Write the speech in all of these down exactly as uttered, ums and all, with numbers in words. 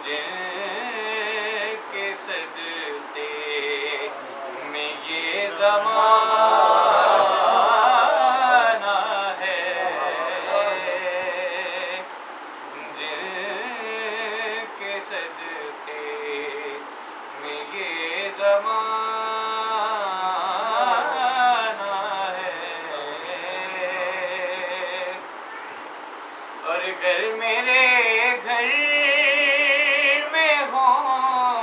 جن کے صدقے میں یہ زمانہ ہے، جن کے صدقے میں یہ زمانہ اور گر میرے گھر میں ہوں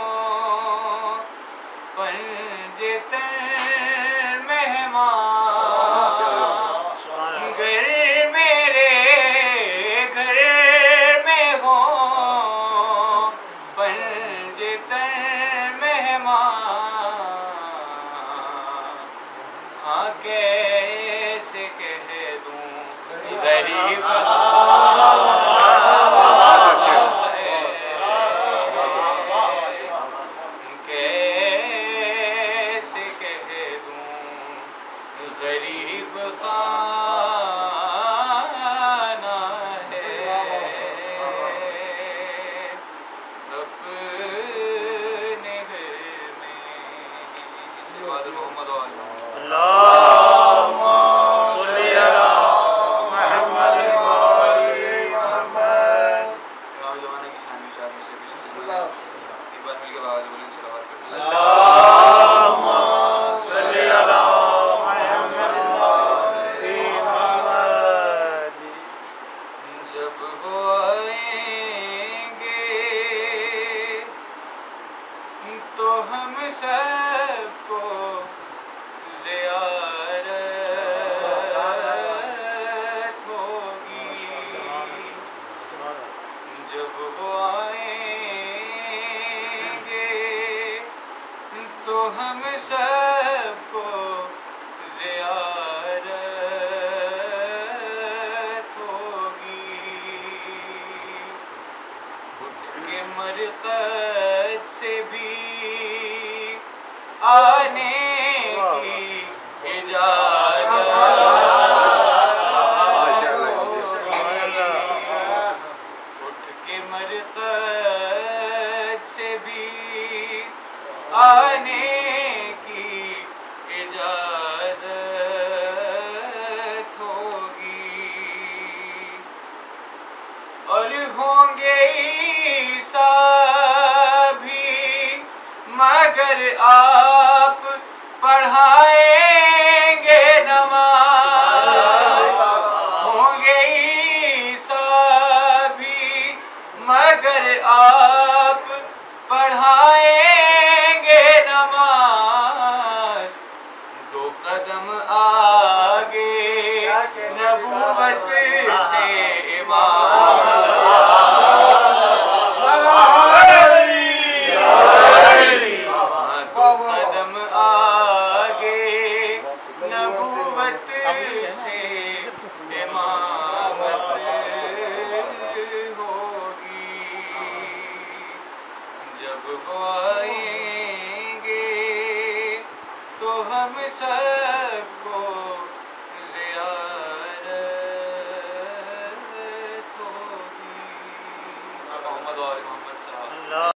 پنجے تن مہمان، گر میرے گھر میں ہوں پنجے تن مہمان، ہاں کیسے کہہ دوں غریب غریب خانہ ہے، اپنے گھر میں صلوات محمد اللہم صلی علی محمد وآل محمد۔ امام زمانہ کی شان میں شاعر میں سے بھی ایک بار مل کے باوجہ بولیں صلوات کریں۔ اللہم صلی علی جب وہ آئیں گے تو ہم سب کو زیارت ہوگی، جب وہ آئیں گے تو ہم سب کو زیارت مرقد سے بھی آنے کی اجازت ہوگی، اٹھ کے مرقد سے بھی آنے کی اجازت ہوگی، اور ہوں گے بھی مگر آپ پڑھائیں گے نماز، ہوں گے عیسیٰ بھی مگر آپ پڑھائیں گے نماز، دو قدم آگے نبوت سے امام سے امامت ہوگی، جب وہ آئیں گے تو ہم سب کو زیارت ہوگی۔ محمد و آل محمد صلی اللہ علیہ وسلم۔